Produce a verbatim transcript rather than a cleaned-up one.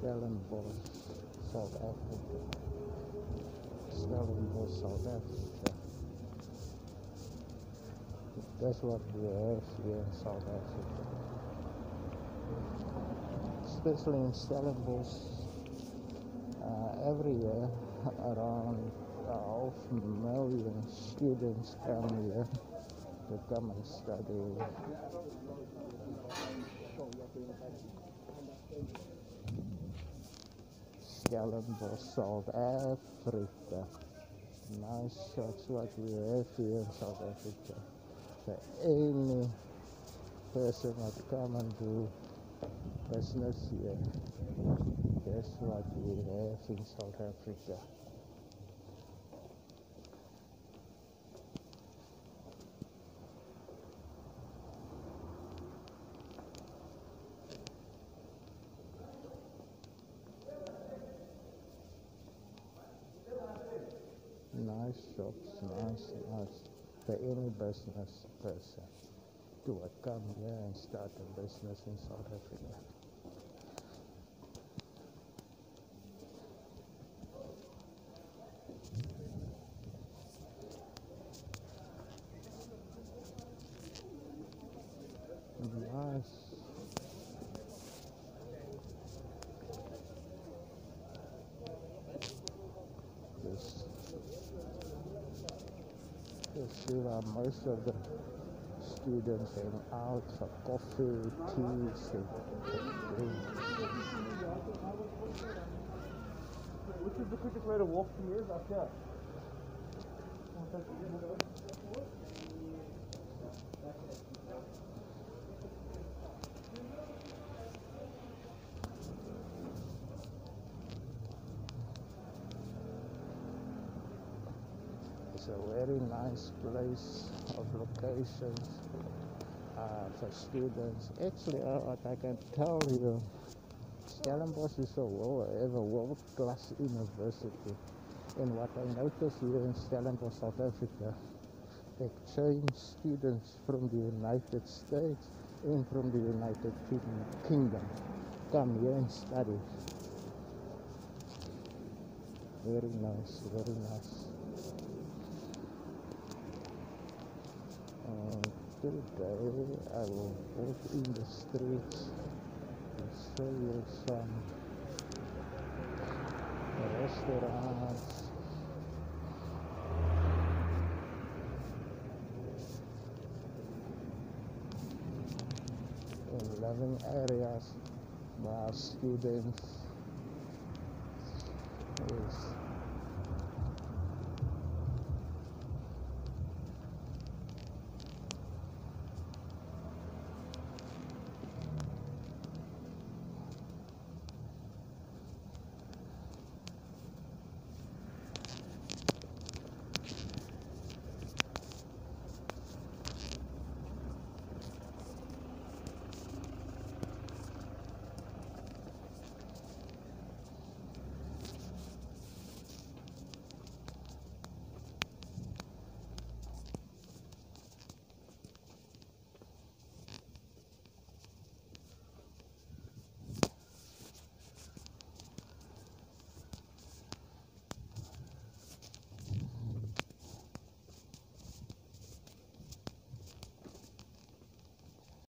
Stellenbosch, South Africa. Stellenbosch, South Africa. That's what we have here in South Africa. Especially in Stellenbosch, uh, every year around a half million students come here to come and study. Stellenbosch, South Africa. Nice shots what we have here in South Africa. So any person that come and do business here, that's what we have in South Africa. Nice shops, nice, nice. For any business person to come here and start a business in South Africa. Nice. This, you see that most of the students hang out for coffee, teas, and which is the quickest way to walk from here? Up here. It's a very nice place of locations uh, for students. Actually, uh, what I can tell you, Stellenbosch is a world, a world-class university. And what I noticed here in Stellenbosch, South Africa, exchange students from the United States and from the United Kingdom come here and study. Very nice, very nice. Uh, today I will walk in the streets and show you some restaurants, and living areas where students is